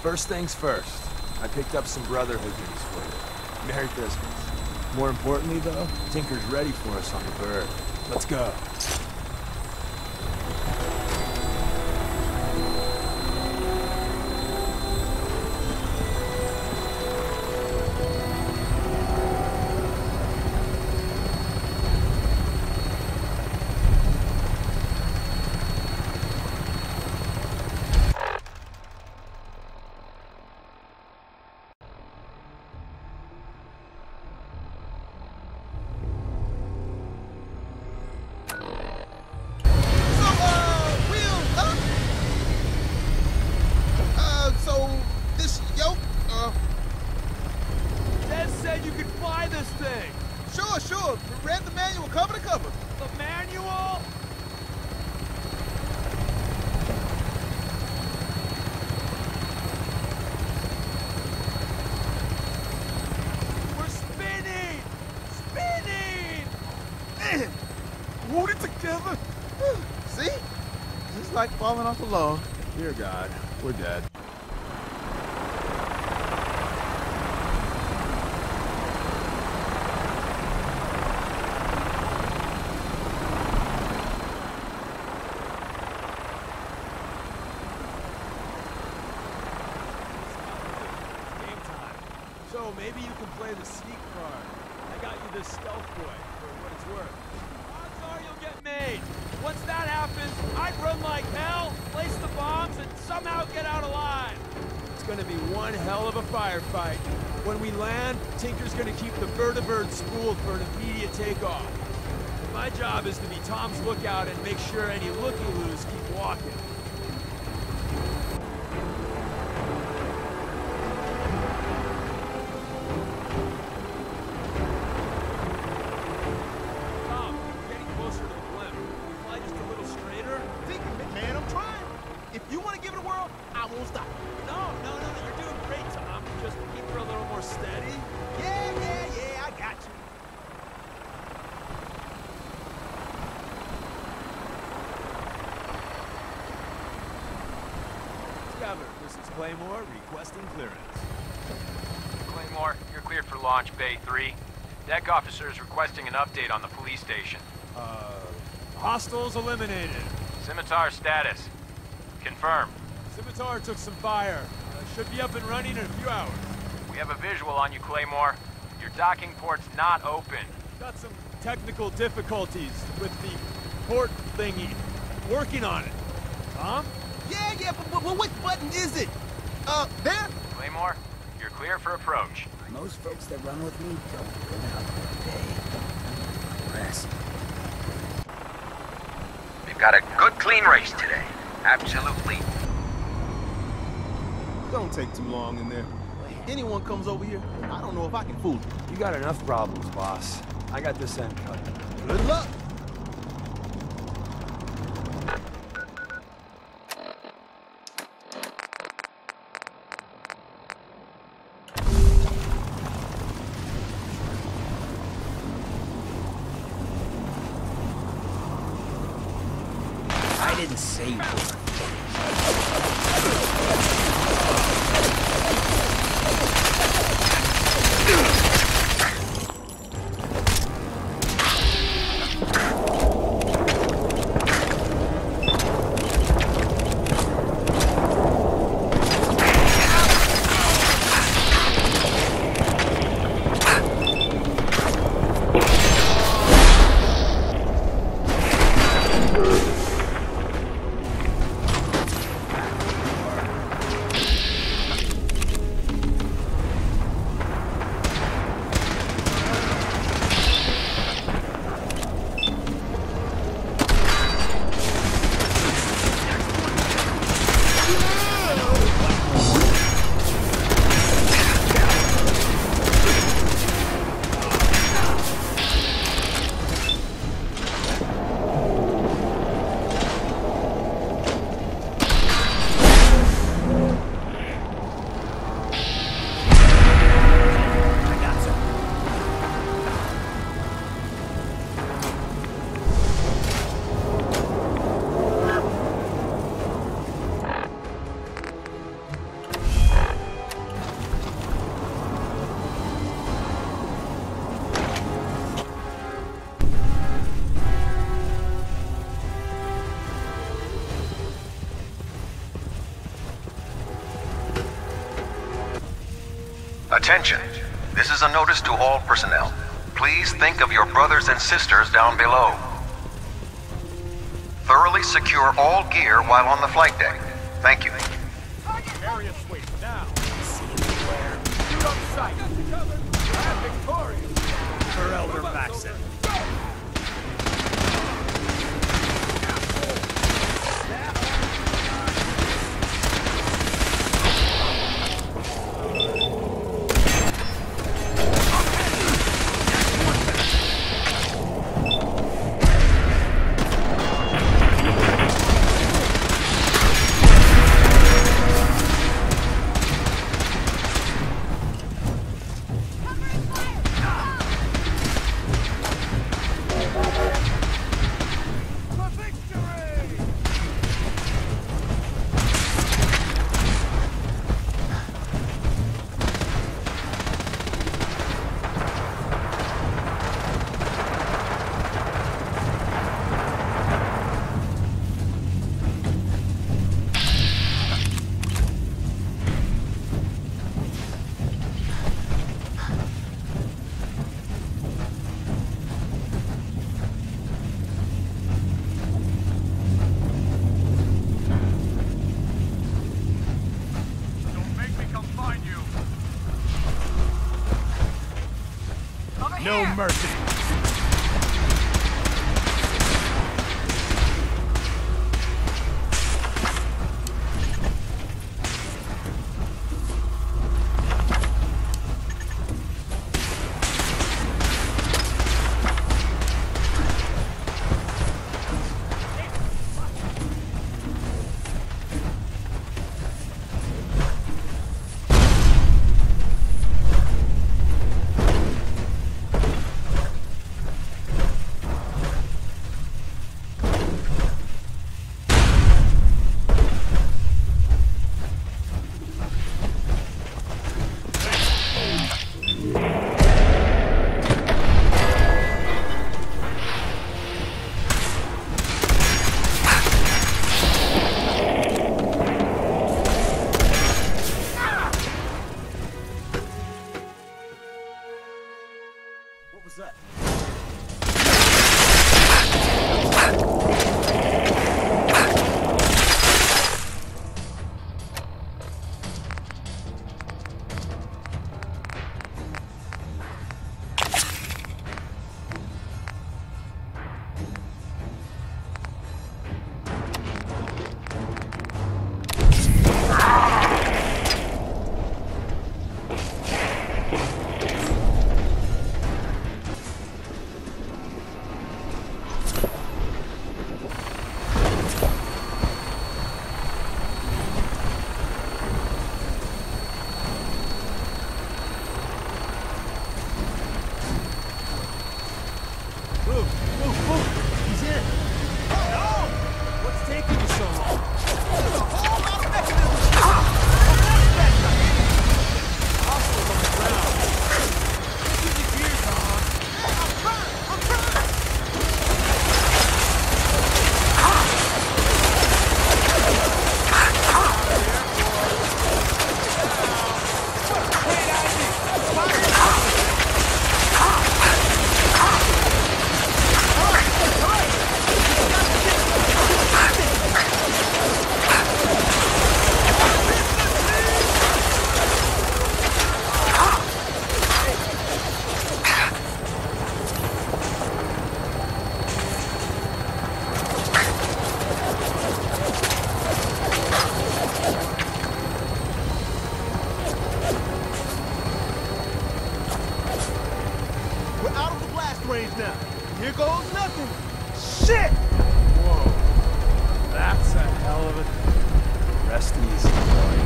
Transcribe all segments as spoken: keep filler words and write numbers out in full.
First things first, I picked up some Brotherhood goodies for you. Merry Christmas. More importantly, though, Tinker's ready for us on the bird. Let's go. Falling off the log. Dear God, we're dead. Game time. So maybe you can play the sneak card. I got you this stealth boy for what it's worth. Odds are you'll get made. Once that happens, I'd run like hell, place the bombs, and somehow get out alive. It's gonna be one hell of a firefight. When we land, Tinker's gonna keep the Bird-a-Bird spooled for an immediate takeoff. My job is to be Tom's lookout and make sure any looky-loos keep walking. This is Claymore requesting clearance. Claymore, you're cleared for launch Bay three. Deck officer is requesting an update on the police station. Uh, hostiles eliminated. Scimitar status. Confirm. Scimitar took some fire. Uh, should be up and running in a few hours. We have a visual on you, Claymore. Your docking port's not open. Got some technical difficulties with the port thingy. Working on it. Tom? Yeah, yeah, but, but which button is it? Uh, there? Claymore, you're clear for approach. Most folks that run with me don't go out all day. Rest. We've got a good clean race today. Absolutely. Don't take too long in there. Anyone comes over here, I don't know if I can fool them. You got enough problems, boss. I got this end cut. Good luck! I didn't say you were. Attention. This is a notice to all personnel. Please think of your brothers and sisters down below. Thoroughly secure all gear while on the flight deck. Thank you. Area switch now. See you where. Shoot on sight. I'm victorious. For Elder Maxson. No mercy. What was that? Now, here goes nothing. Shit! Whoa. That's a hell of a thing. Rest easy, boy.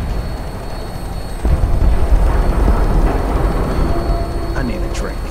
I need a drink.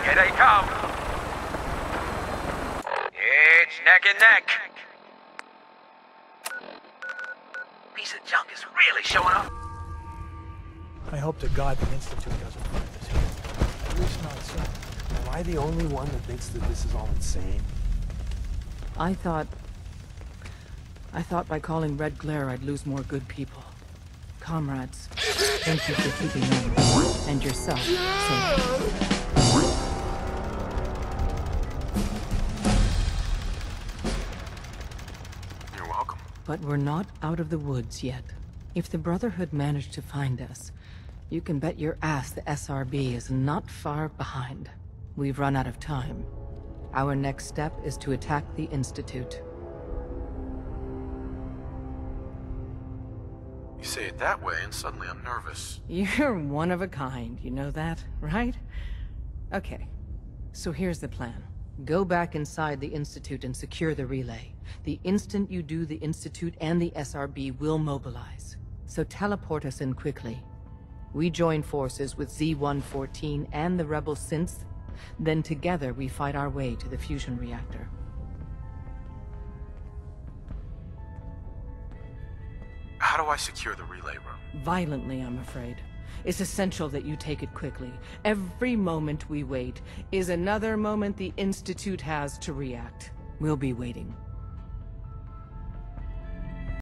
Here they come. It's neck and neck. Piece of junk is really showing up. I hope to God the Institute doesn't find us here. At least not soon. Am I the only one that thinks that this is all insane? I thought... I thought by calling Red Glare I'd lose more good people. Comrades. Thank you for keeping them, and yourself, safe. You're welcome. But we're not out of the woods yet. If the Brotherhood managed to find us, you can bet your ass the S R B is not far behind. We've run out of time. Our next step is to attack the Institute. You say it that way, and suddenly I'm nervous. You're one of a kind, you know that, right? Okay, so here's the plan. Go back inside the Institute and secure the relay. The instant you do, the Institute and the S R B will mobilize. So teleport us in quickly. We join forces with Z one fourteen and the rebel synths, then together we fight our way to the fusion reactor. How do I secure the relay room? Violently, I'm afraid. It's essential that you take it quickly. Every moment we wait is another moment the Institute has to react. We'll be waiting.